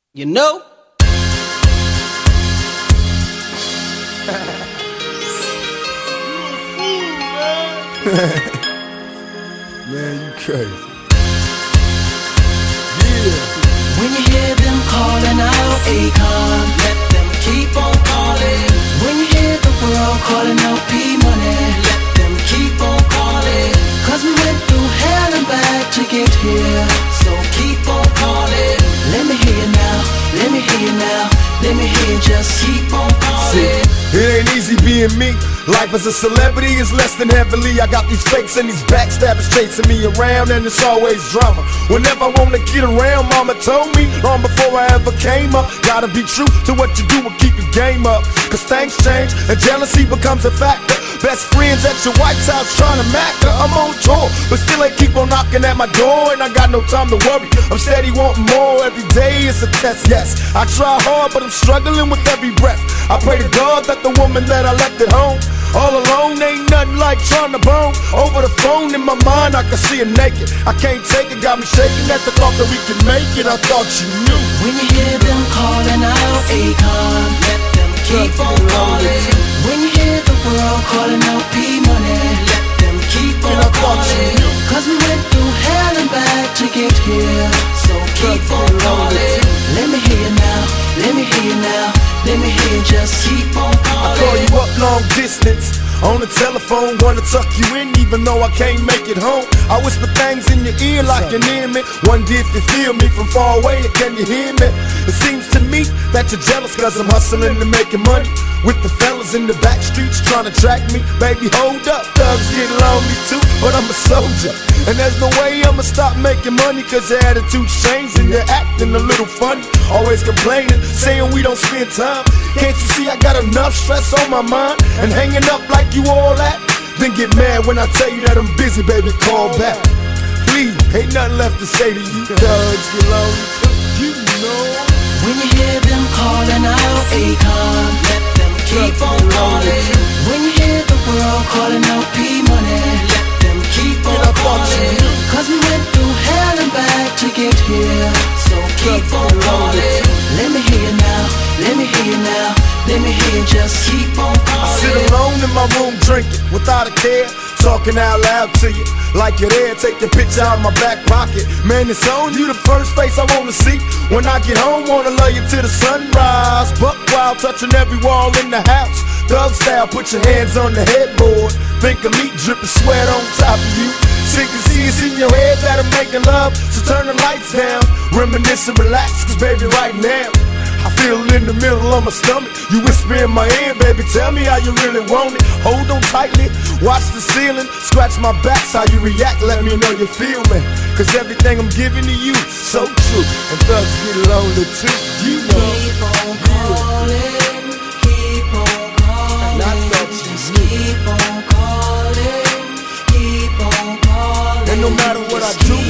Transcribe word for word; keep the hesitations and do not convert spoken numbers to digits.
You know? Man, you crazy. Yeah. When you hear them calling out Akon, let them keep on calling. When you hear the world calling out P-Money, let them keep on calling. Cause we went through hell and back to get here, so keep on calling. Let me hear you now, let me hear you now, let me hear you just keep on calling. See, it ain't easy being me. Life as a celebrity is less than heavily. I got these fakes and these backstabbers chasing me around, and it's always drama. Whenever I wanna get around, mama told me long before I ever came up, gotta be true to what you do and keep your game up. Cause things change and jealousy becomes a factor. Best friends at your White House trying to mack her. I'm on tour, but still they keep on knocking at my door, and I got no time to worry. I'm steady wanting more. Every day is a test, yes. I try hard, but I'm struggling with every breath. I pray to God that the woman that I left at home all alone ain't nothing like trying to bone. Over the phone in my mind I can see her naked. I can't take it, got me shaking at the thought that we can make it. I thought you knew. When you hear them calling out Akon, let them keep on calling. When you hear the world calling out P-Money, let them keep on calling. Cause we went through hell and back to get here, so keep on calling. Let me hear you now, let me hear you now, let me hear you just keep on calling. I call you up long distance on the telephone, wanna tuck you in even though I can't make it home. I whisper things in your ear like you're near me. Wonder if you feel me from far away, or can you hear me? It seems to me that you're jealous cause I'm hustling and making money with the fellas in the back streets trying to track me. Baby, hold up, thugs get lonely too, but I'm a soldier, and there's no way I'ma stop making money cause your attitude's changed and you're acting a little funny. Always complaining, saying we don't spend time. Can't you see I got enough stress on my mind and hanging up like you all that? Then get mad when I tell you that I'm busy, baby, call back. Please, ain't nothing left to say to you. Thugs get lonely too, you know. When you hear them calling out Akon, let them keep on calling. When you hear the world calling out P-Money, let them keep on calling. Cause we went through hell and back to get here, so keep on calling. Let me hear you now, let me hear you now, let me hear you just keep on calling. I sit alone in my room drinking without a care, talking out loud to you like you're there. Take the picture out of my back pocket. Man, it's on you, the first face I wanna see. When I get home, wanna love you till the sunrise. Buck wild, touching every wall in the house. Thug style, put your hands on the headboard. Think of me dripping sweat on top of you. Sick to see it's in your head that I'm making love, so turn the lights down. Reminisce and relax, cause baby right now I feel in the middle of my stomach. You whisper in my ear, baby, tell me how you really want it. Hold on tightly, watch the ceiling, scratch my back's how you react, let me know you feel me. Cause everything I'm giving to you is so true, and thugs get lonely too, you know. Keep on calling, keep on calling. And I thought you just knew. keep on calling, keep on calling. And no matter what I do,